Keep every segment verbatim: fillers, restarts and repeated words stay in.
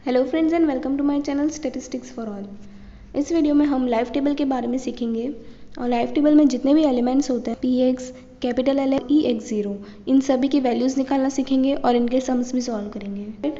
Hello friends and welcome to my channel statistics for all. इस video में हम life table के बारे में सीखेंगे और लाइफ टेबल में जितने भी एलिमेंट्स होते हैं P X, capital L, E x zero, इन सभी की वैल्यूज़ निकालना सीखेंगे और इनके सम्स भी सॉल्व करेंगे।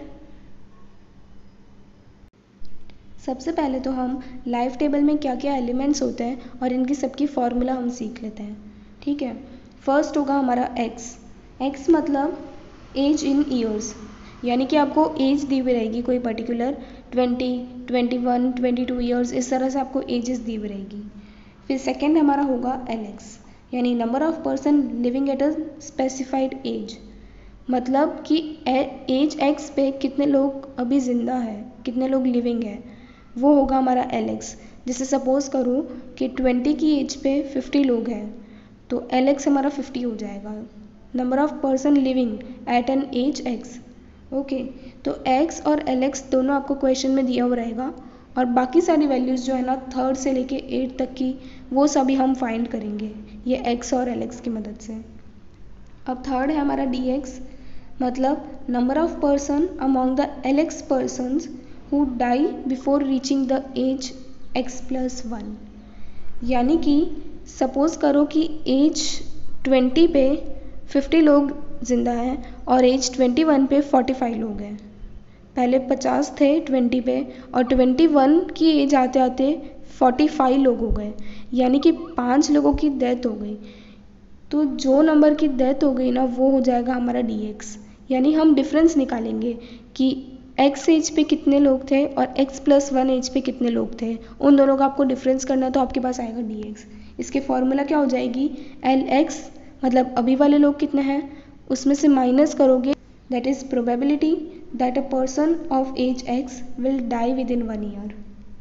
सबसे पहले तो हम लाइफ टेबल में क्या क्या एलिमेंट्स होते हैं और इनकी सबकी फॉर्मूला हम सीख लेते हैं। ठीक है, फर्स्ट होगा हमारा एक्स। एक्स मतलब एज इन ईयर्स, यानी कि आपको एज दी हुई रहेगी कोई particular twenty, twenty one, twenty two years, इस तरह से आपको एजेस दी हुई रहेगी। फिर सेकेंड हमारा होगा एल एक्स, यानी number of person living at a specified age, मतलब कि एज एक्स पे कितने लोग अभी ज़िंदा है, कितने लोग लिविंग है, वो होगा हमारा एल एक्स। जैसे सपोज़ करूँ कि ट्वेंटी की एज पे फिफ्टी लोग हैं तो एल एक्स हमारा फिफ्टी हो जाएगा, number of person living at an age X. Okay, तो x और एल एक्स दोनों आपको क्वेश्चन में दिया हुआ रहेगा और बाकी सारी वैल्यूज़ जो है ना थर्ड से लेके एट तक की वो सभी हम फाइंड करेंगे ये x और एल एक्स की मदद से। अब थर्ड है हमारा डी एक्स, मतलब number of person among the L X persons who die before reaching the age x plus one, यानी कि सपोज़ करो कि एज ट्वेंटी पे फिफ्टी लोग ज़िंदा हैं और एज ट्वेंटी वन पे फोर्टी फाइव लोग हैं। पहले पचास थे ट्वेंटी पे और ट्वेंटी वन की एज आते आते फोर्टी फाइव लोग हो गए, यानी कि पाँच लोगों की डेथ हो गई। तो जो नंबर की डेथ हो गई ना वो हो जाएगा हमारा डी एक्स, यानी हम डिफरेंस निकालेंगे कि एक्स एज पे कितने लोग थे और एक्स प्लस वन एज पे कितने लोग थे, उन दोनों का आपको डिफरेंस करना है तो आपके पास आएगा डी एक्स। इसके फॉर्मूला क्या हो जाएगी, एल एक्स मतलब अभी वाले लोग कितने हैं उसमें से माइनस करोगे, that is probability that a person of age X will die within one year,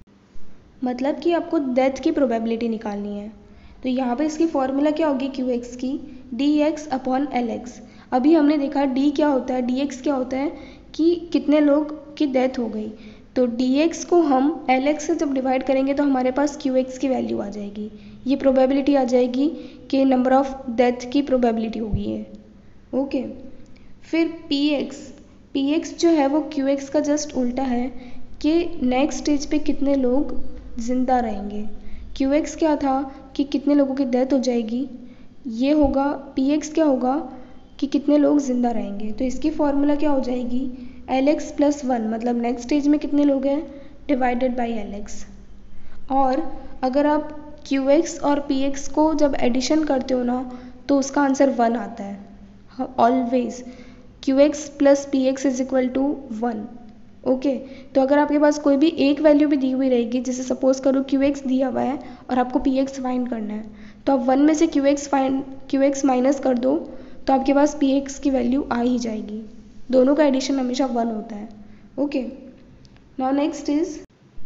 मतलब कि आपको डेथ की प्रोबेबिलिटी निकालनी है। तो यहाँ पे इसकी फॉर्मूला क्या होगी क्यू एक्स की, D X upon L X. अभी हमने देखा डी क्या होता है, डी एक्स क्या होता है कि कितने लोग की डेथ हो गई, तो डी एक्स को हम एल एक्स से जब डिवाइड करेंगे तो हमारे पास क्यू एक्स की वैल्यू आ जाएगी, ये प्रोबेबिलिटी आ जाएगी कि नंबर ऑफ डेथ की प्रोबेबिलिटी होगी ये। ओके, फिर पी एक्स, पी एक्स जो है वो क्यू एक्स का जस्ट उल्टा है कि नेक्स्ट स्टेज पे कितने लोग ज़िंदा रहेंगे। क्यू एक्स क्या था कि कितने लोगों की डेथ हो जाएगी, ये होगा पी एक्स क्या होगा कि कितने लोग ज़िंदा रहेंगे। तो इसकी फॉर्मूला क्या हो जाएगी, एल एक्स प्लस वन, मतलब नेक्स्ट स्टेज में कितने लोग हैं डिवाइडेड बाई एल एक्स। और अगर आप क्यू एक्स और पी एक्स को जब एडिशन करते हो ना तो उसका आंसर वन आता है always, Q X plus P X is equal to one. Okay, तो अगर आपके पास कोई भी एक वैल्यू भी दी हुई रहेगी, जैसे सपोज करो क्यू एक्स दिया हुआ है और आपको पी एक्स फाइंड करना है, तो आप वन में से Q X find Q X minus कर दो तो आपके पास पी एक्स की वैल्यू आ ही जाएगी। दोनों का एडिशन हमेशा वन होता है। Okay, now next is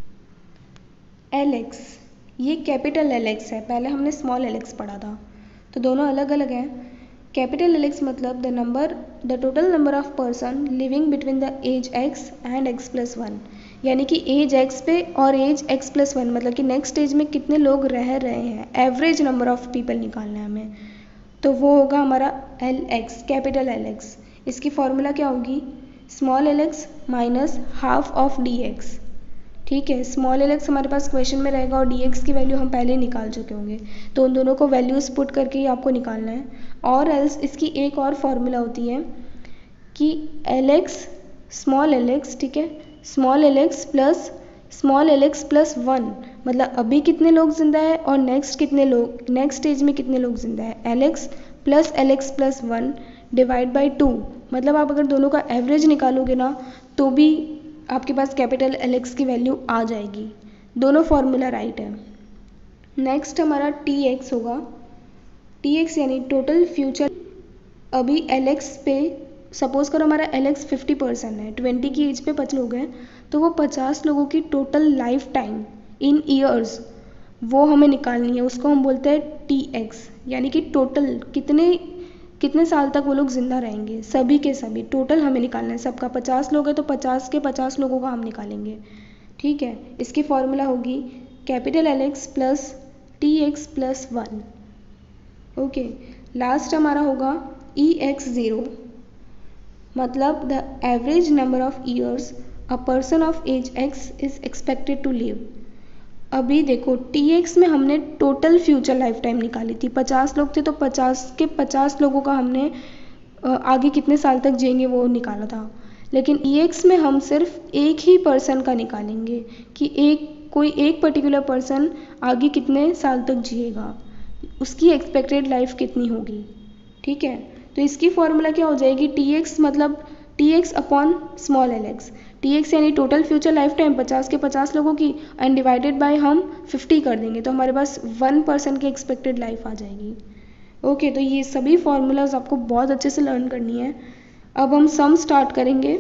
L X, ये कैपिटल एल एक्स है, पहले हमने स्मॉल एल एक्स पढ़ा था, तो दोनों अलग अलग हैं। कैपिटल एल एक्स मतलब the number the total number of person living between the age X and X plus one, यानी कि एज एक्स पे और एज एक्स प्लस वन, मतलब कि नेक्स्ट एज में कितने लोग रह रहे हैं, एवरेज नंबर ऑफ पीपल निकालना है हमें, तो वो होगा हमारा L X, capital L X. इसकी फॉर्मूला क्या होगी, small L X minus half of D X. ठीक है, स्मॉल एल एक्स हमारे पास क्वेश्चन में रहेगा और डी एक्स की वैल्यू हम पहले ही निकाल चुके होंगे, तो उन दोनों को वैल्यूज़ पुट करके ही आपको निकालना है। और एल्स इसकी एक और फॉर्मूला होती है कि L X small L X, ठीक है, small L X plus small L X plus one, मतलब अभी कितने लोग ज़िंदा है और नेक्स्ट कितने लोग नेक्स्ट स्टेज में कितने लोग ज़िंदा है, L X plus L X plus one divide by two, मतलब आप अगर दोनों का एवरेज निकालोगे ना तो भी आपके पास कैपिटल एल एक्स की वैल्यू आ जाएगी। दोनों फॉर्मूला राइट है। नेक्स्ट हमारा टी एक्स होगा, टी एक्स यानी टोटल फ्यूचर, अभी एल एक्स पे सपोज करो हमारा एल एक्स फिफ्टी परसेंट है, ट्वेंटी की एज पे पचास लोग हैं, तो वो पचास लोगों की total life time in years वो हमें निकालनी है, उसको हम बोलते हैं टी एक्स, यानी कि टोटल कितने कितने साल तक वो लोग ज़िंदा रहेंगे, सभी के सभी टोटल हमें निकालना है। सबका पचास लोग हैं तो पचास के पचास लोगों का हम निकालेंगे। ठीक है, इसकी फॉर्मूला होगी capital L X plus T X plus one. Okay, last हमारा होगा ई एक्स ज़ीरो, मतलब the average number of years a person of age X is expected to live. अभी देखो टी एक्स में हमने टोटल फ्यूचर लाइफ टाइम निकाली थी, पचास लोग थे तो पचास के पचास लोगों का हमने आगे कितने साल तक जिएंगे वो निकाला था। लेकिन ई एक्स में हम सिर्फ एक ही पर्सन का निकालेंगे कि एक कोई एक पर्टिकुलर पर्सन आगे कितने साल तक जिएगा, उसकी एक्सपेक्टेड लाइफ कितनी होगी। ठीक है, तो इसकी फॉर्मूला क्या हो जाएगी, टी एक्स मतलब T x upon small L X. T X यानी टोटल फ्यूचर लाइफ टाइम पचास के पचास लोगों की एंड डिवाइडेड बाय हम फिफ्टी कर देंगे तो हमारे पास वन पर्सन की एक्सपेक्टेड लाइफ आ जाएगी। ओके, तो ये सभी फॉर्मूलाज आपको बहुत अच्छे से लर्न करनी है। अब हम सम स्टार्ट करेंगे।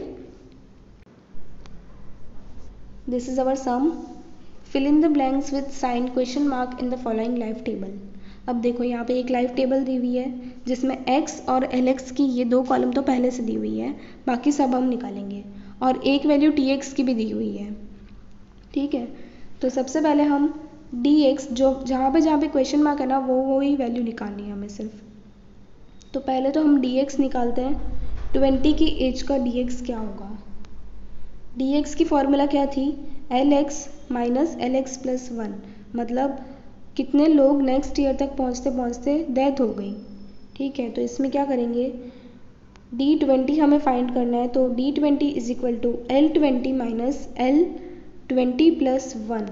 This is our sum, fill in the blanks with sign question mark in the following life table. अब देखो यहाँ पे एक लाइफ टेबल दी हुई है जिसमें x और एल एक्स की ये दो कॉलम तो पहले से दी हुई है, बाकी सब हम निकालेंगे और एक वैल्यू टी एक्स की भी दी हुई है। ठीक है, तो सबसे पहले हम डी एक्स जो जहाँ पे जहाँ पे क्वेश्चन मार्क है ना वो वो ही वैल्यू निकालनी है हमें सिर्फ। तो पहले तो हम डी एक्स निकालते हैं, ट्वेंटी की एज का डी एक्स क्या होगा। डी एक्स की फॉर्मूला क्या थी, L X minus L X plus one, मतलब कितने लोग नेक्स्ट ईयर तक पहुँचते पहुँचते डेथ हो गई। ठीक है, तो इसमें क्या करेंगे, डी ट्वेंटी हमें फाइंड करना है, तो D twenty is equal to L twenty minus L twenty plus one,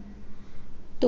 तो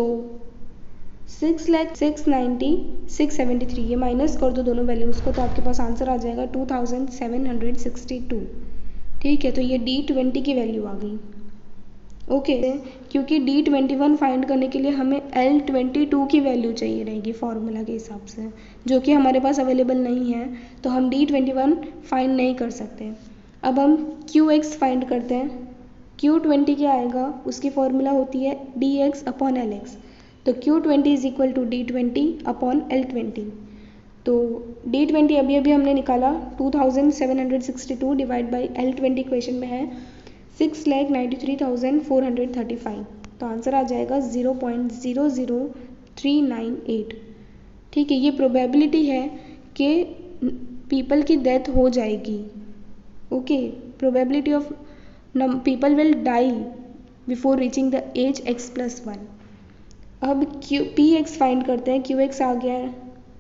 six lakh six ninety six seventy three, ये माइनस कर दो दोनों वैल्यूज़ को तो आपके पास आंसर आ जाएगा two thousand seven hundred sixty two. ठीक है, तो ये डी ट्वेंटी की वैल्यू आ गई। ओके okay, क्योंकि डी ट्वेंटी वन फाइंड करने के लिए हमें एल ट्वेंटी टू की वैल्यू चाहिए रहेगी फॉर्मूला के हिसाब से, जो कि हमारे पास अवेलेबल नहीं है, तो हम डी ट्वेंटी वन फाइंड नहीं कर सकते। अब हम क्यू एक्स फाइंड करते हैं। क्यू ट्वेंटी क्या आएगा, उसकी फॉर्मूला होती है D X upon L x, तो Q twenty is equal to D twenty upon L twenty. तो डी ट्वेंटी अभी अभी हमने निकाला two thousand seven hundred sixty two divide by L twenty question में है six lakh ninety three thousand four hundred thirty five, तो answer आ जाएगा zero point zero zero three nine eight. ठीक है, ये प्रोबेबिलिटी है कि पीपल की डेथ हो जाएगी। Okay, probability of people will die before reaching the age X plus one. अब क्यू पी एक्स फाइंड करते हैं, क्यू एक्स आ गया है,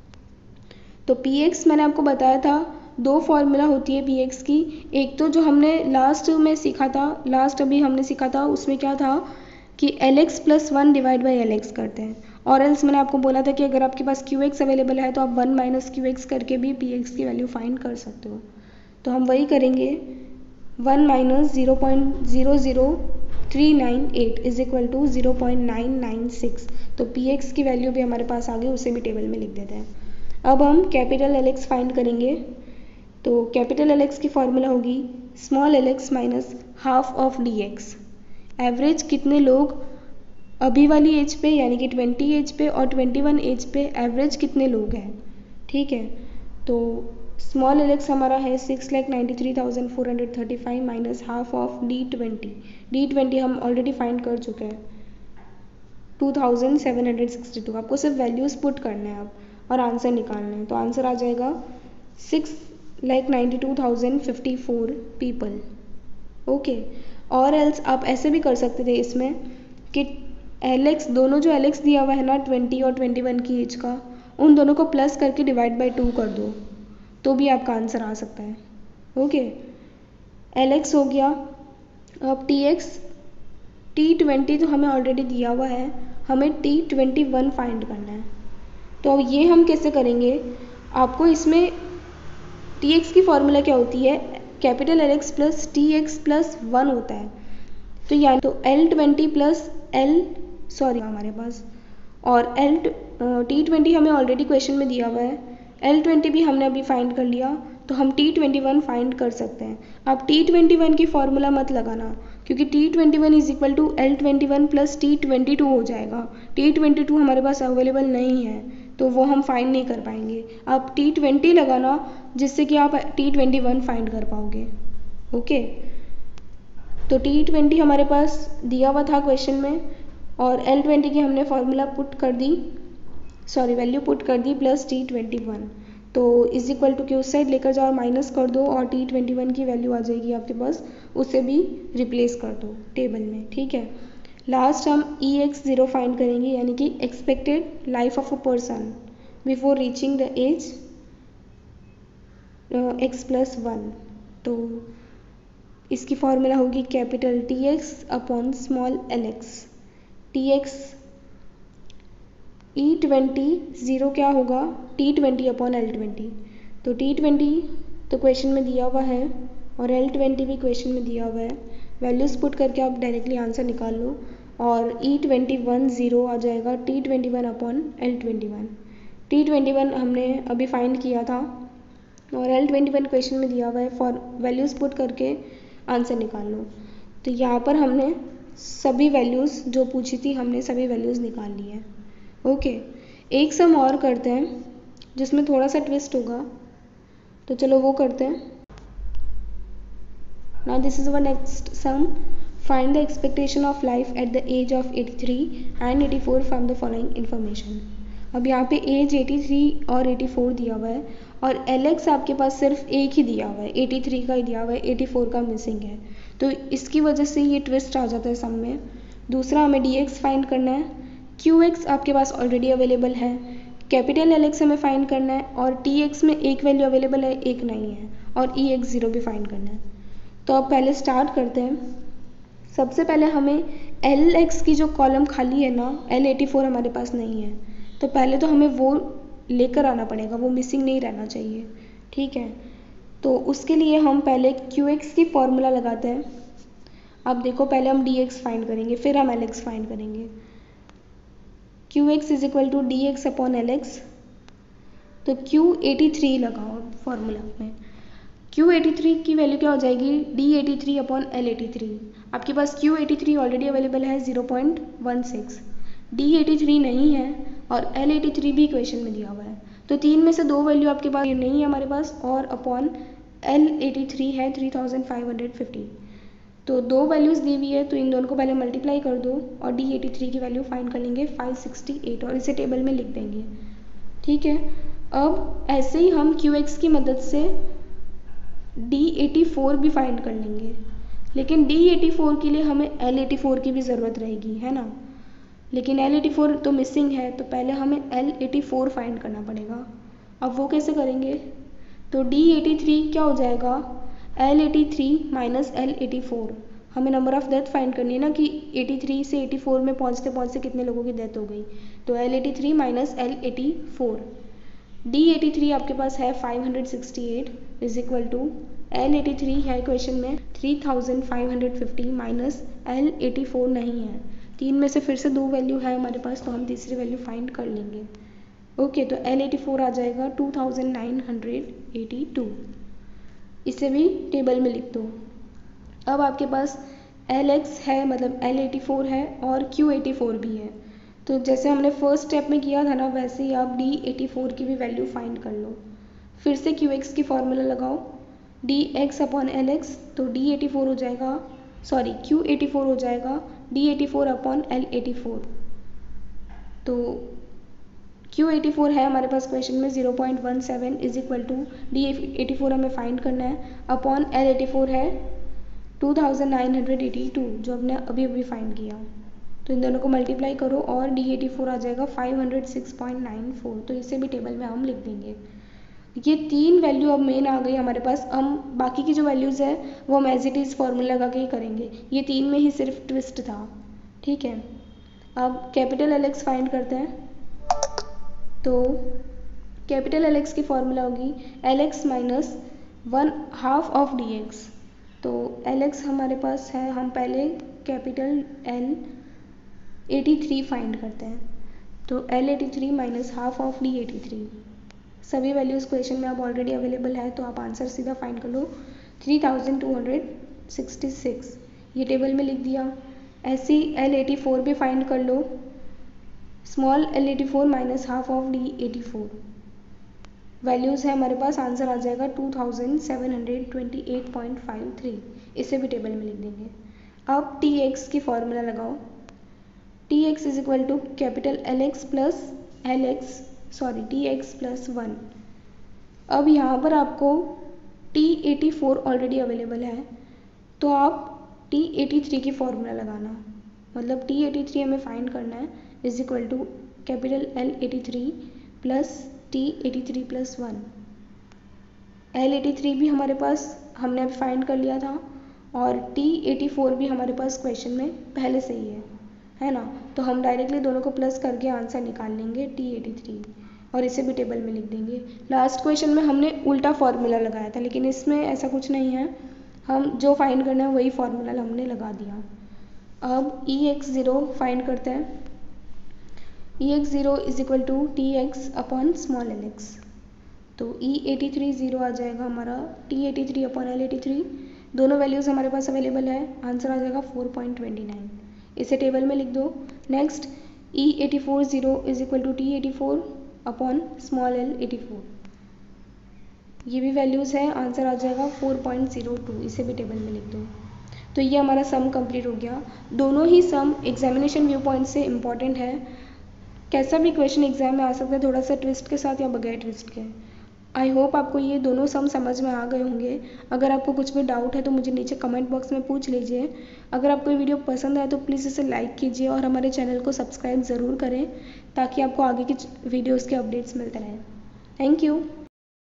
तो पी एक्स मैंने आपको बताया था दो फॉर्मूला होती है पी एक्स की, एक तो जो हमने लास्ट में सीखा था, लास्ट अभी हमने सीखा था उसमें क्या था कि L X plus one divide by L X करते हैं, और एल्स मैंने आपको बोला था कि अगर आपके पास क्यू एक्स अवेलेबल है तो आप वन माइनस क्यू एक्स करके भी पी एक्स की वैल्यू फाइंड कर सकते हो। तो हम वही करेंगे, one minus zero point zero zero three nine eight is equal to zero point nine nine six, तो पी एक्स की वैल्यू भी हमारे पास आ गई, उसे भी टेबल में लिख देते हैं। अब हम कैपिटल एल एक्स फाइंड करेंगे, तो कैपिटल एल एक्स की फॉर्मूला होगी small L X minus half of D X. Average कितने लोग अभी वाली एज पे यानी कि ट्वेंटी एज पे और ट्वेंटी वन एज पे एवरेज कितने लोग हैं। ठीक है, तो स्मॉल एल एक्स हमारा है six lakh ninety three thousand four hundred thirty five minus half of D twenty. D twenty हम ऑलरेडी फाइंड कर चुके हैं two thousand seven hundred sixty two. आपको सिर्फ वैल्यूज़ पुट करना है आप और आंसर निकालना है, तो आंसर आ जाएगा six lakh ninety two thousand fifty four people. Okay, और एल्स आप ऐसे भी कर सकते थे इसमें कि एल एक्स दोनों जो एल एक्स दिया हुआ है ना ट्वेंटी और ट्वेंटी वन की एज का, उन दोनों को प्लस करके डिवाइड बाई टू कर दो तो भी आपका आंसर आ सकता है। ओके, एल एक्स हो गया। अब टी एक्स, टी ट्वेंटी तो हमें ऑलरेडी दिया हुआ है, हमें टी ट्वेंटी वन फाइंड करना है। तो ये हम कैसे करेंगे, आपको इसमें टी एक्स की फॉर्मूला क्या होती है, capital L X plus T X plus one होता है, तो यानी तो L twenty plus L sorry हमारे पास, और एल टी ट्वेंटी हमें ऑलरेडी क्वेश्चन में दिया हुआ है, एल ट्वेंटी भी हमने अभी फाइंड कर लिया, तो हम टी ट्वेंटी वन फाइंड कर सकते हैं। आप टी ट्वेंटी वन की फॉर्मूला मत लगाना, क्योंकि T twenty one is equal to L twenty one plus T twenty two हो जाएगा। टी ट्वेंटी टू हमारे पास अवेलेबल नहीं है, तो वो हम फाइंड नहीं कर पाएंगे। आप टी ट्वेंटी लगाना जिससे कि आप टी ट्वेंटी वन फाइंड कर पाओगे। ओके, तो टी ट्वेंटी हमारे पास दिया हुआ था क्वेश्चन में, और एल ट्वेंटी की हमने फॉर्मूला पुट कर दी, सॉरी वैल्यू पुट कर दी प्लस टी ट्वेंटी वन, तो इज इक्वल टू के उस साइड लेकर जाओ और माइनस कर दो और टी ट्वेंटी वन की वैल्यू आ जाएगी आपके पास, उसे भी रिप्लेस कर दो टेबल में, ठीक है। लास्ट हम ई एक्स ज़ीरो फाइंड करेंगे, यानी कि expected life of a person before reaching the age X plus one. तो इसकी फॉर्मूला होगी capital T x upon small L X. T X E twenty zero क्या होगा, T twenty upon L twenty. तो T twenty तो question में दिया हुआ है और एल ट्वेंटी भी क्वेश्चन में दिया हुआ है। वैल्यूज़ पुट करके आप डायरेक्टली आंसर निकाल लो और ई ट्वेंटी वन ज़ीरो आ जाएगा T twenty one upon L twenty one. T twenty one हमने अभी फाइंड किया था और एल ट्वेंटी वन क्वेश्चन में दिया हुआ है। फॉर वैल्यूज़ पुट करके आंसर निकाल लो। तो यहाँ पर हमने सभी वैल्यूज़ जो पूछी थी हमने सभी वैल्यूज़ निकाल ली है। ओके, एक सम और करते हैं जिसमें थोड़ा सा ट्विस्ट होगा, तो चलो वो करते हैं। Now this is our next sum, find the expectation of life at the age of eighty three and eighty four from the following information. अब यहाँ पे एज एटी थ्री और एटी फोर दिया हुआ है और एल एक्स आपके पास सिर्फ एक ही दिया हुआ है, एटी थ्री का ही दिया हुआ है, एटी फोर का मिसिंग है। तो इसकी वजह से ये ट्विस्ट आ जाता है सम में। दूसरा हमें डी एक्स फाइंड करना है, क्यू एक्स आपके पास ऑलरेडी अवेलेबल है, कैपिटल एल एक्स हमें फाइंड करना है और टी एक्स में एक वैल्यू अवेलेबल है एक नहीं है, और ई एक्स ज़ीरो भी फाइंड करना है। तो अब पहले स्टार्ट करते हैं। सबसे पहले हमें एल एक्स की जो कॉलम खाली है ना, एल एटी फोर हमारे पास नहीं है, तो पहले तो हमें वो लेकर आना पड़ेगा, वो मिसिंग नहीं रहना चाहिए, ठीक है। तो उसके लिए हम पहले क्यू एक्स की फॉर्मूला लगाते हैं। अब देखो पहले हम डी एक्स फाइंड करेंगे फिर हम एल एक्स फाइंड करेंगे। Q X is equal to D X upon L x. तो क्यू एटी थ्री लगाओ फॉर्मूला में, क्यू एटी थ्री की वैल्यू क्या हो जाएगी, D eighty three upon L eighty three. आपके पास Q eighty three already available है zero point one six, D eighty three नहीं है और एल एटी थ्री भी इक्वेशन में दिया हुआ है। तो तीन में से दो वैल्यू आपके पास नहीं है हमारे पास, और अपॉन एल एटी थ्री है three thousand five hundred fifty. तो दो वैल्यूज़ दी हुई है तो इन दोनों को पहले मल्टीप्लाई कर दो और डी एटी थ्री की वैल्यू फाइंड कर लेंगे फाइव सिक्सटी एट और इसे टेबल में लिख देंगे, ठीक है। अब ऐसे ही हम क्यू एक्स की मदद से डी एटी फोर भी फाइंड कर लेंगे, लेकिन डी एटी फोर के लिए हमें एल एटी फोर की भी ज़रूरत रहेगी, है ना। लेकिन एल एटी फोर तो मिसिंग है, तो पहले हमें एल एटी फोर फाइंड करना पड़ेगा। अब वो कैसे करेंगे, तो डी एटी थ्री क्या हो जाएगा, L eighty three minus L eighty four. हमें नंबर ऑफ़ डेथ फाइंड करनी है ना कि एटी थ्री से एटी फोर में पहुंचते पहुंचते कितने लोगों की डेथ हो गई। तो L eighty three minus L eighty four, D eighty three आपके पास है five hundred sixty eight is equal to L eighty three है क्वेश्चन में three thousand five hundred fifty minus L eighty four नहीं है। तीन में से फिर से दो वैल्यू है हमारे पास, तो हम तीसरी वैल्यू फाइंड कर लेंगे। ओके, तो एल एटी फोर आ जाएगा two thousand nine hundred eighty two. इसे भी टेबल में लिख दो। अब आपके पास एल एक्स है, मतलब एल एटी फोर है और क्यू एटी फोर भी है। तो जैसे हमने फर्स्ट स्टेप में किया था ना, वैसे ही आप डी एटी फोर की भी वैल्यू फाइंड कर लो। फिर से क्यू एक्स की फॉर्मूला लगाओ, D X upon L x. तो डी एटी फोर हो जाएगा, सॉरी क्यू एटी फोर हो जाएगा D eighty four upon L eighty four. तो क्यू एटी फोर है हमारे पास क्वेश्चन में zero point one seven is equal to D eighty four हमें फाइंड करना है, अपॉन एल एटी फोर है two thousand nine hundred eighty two जो हमने अभी अभी फाइंड किया। तो इन दोनों को मल्टीप्लाई करो और डी एटी फोर आ जाएगा five hundred six point nine four. तो इसे भी टेबल में हम लिख देंगे। ये तीन वैल्यू अब मेन आ गई हमारे पास। हम बाकी की जो वैल्यूज़ है वो हम एज इट इज़ फॉर्मूला लगा के ही करेंगे, ये तीन में ही सिर्फ ट्विस्ट था, ठीक है। अब कैपिटल एल एक्स फाइंड करते हैं। तो कैपिटल एल एक्स की फॉर्मूला होगी L X minus one half of D X. तो एल एक्स हमारे पास है, हम पहले capital L eighty three find करते हैं। तो L eighty three minus half of D eighty three. सभी वैल्यूज़ क्वेश्चन में अब ऑलरेडी अवेलेबल है, तो आप आंसर सीधा फाइंड कर लो three thousand two hundred sixty six. ये टेबल में लिख दिया। ऐसे ही एल एटी फोर भी फाइंड कर लो, small L eighty four minus half of D eighty four. Values है हमारे पास, आंसर आ जाएगा two thousand seven hundred twenty eight point five three. इसे भी टेबल में लिख देंगे। अब टी एक्स की फॉर्मूला लगाओ, T X is equal to capital L X plus L X sorry T X plus one. अब यहाँ पर आपको T eighty four already available है, तो आप टी एटी थ्री की फॉर्मूला लगाना, मतलब टी एटी थ्री हमें फाइंड करना है is equal to capital L eighty three plus T eighty three plus one. L eighty three भी हमारे पास हमने अभी फाइंड कर लिया था और टी एटी फोर भी हमारे पास क्वेश्चन में पहले से ही है है ना, तो हम डायरेक्टली दोनों को प्लस करके आंसर निकाल लेंगे टी एटी थ्री और इसे भी टेबल में लिख देंगे। लास्ट क्वेश्चन में हमने उल्टा फॉर्मूला लगाया था, लेकिन इसमें ऐसा कुछ नहीं है, हम जो फाइंड करना है वही फॉर्मूला हमने लगा दिया। अब ई एक्स ज़ीरो फाइंड करते हैं। E x zero is equal to T x upon small L x, तो ई एटी थ्री ज़ीरो आ जाएगा हमारा T eighty three upon L eighty three, दोनों वैल्यूज़ हमारे पास अवेलेबल है, आंसर आ जाएगा फोर पॉइंट टू नाइन, इसे टेबल में लिख दो। Next E at four zero is equal to T eighty four upon small L eighty four, ये भी वैल्यूज़ है, आंसर आ जाएगा फोर पॉइंट ज़ीरो टू, इसे भी टेबल में लिख दो। तो ये हमारा सम कंप्लीट हो गया। दोनों ही सम एग्जामिनेशन व्यू पॉइंट से इम्पॉर्टेंट है, कैसा भी क्वेश्चन एग्जाम में आ सकता है, थोड़ा सा ट्विस्ट के साथ या बगैर ट्विस्ट के। आई होप आपको ये दोनों सम समझ में आ गए होंगे। अगर आपको कुछ भी डाउट है तो मुझे नीचे कमेंट बॉक्स में पूछ लीजिए। अगर आपको ये वीडियो पसंद आए तो प्लीज़ इसे लाइक कीजिए और हमारे चैनल को सब्सक्राइब ज़रूर करें ताकि आपको आगे की वीडियोज़ के अपडेट्स मिलते रहें। Thank you.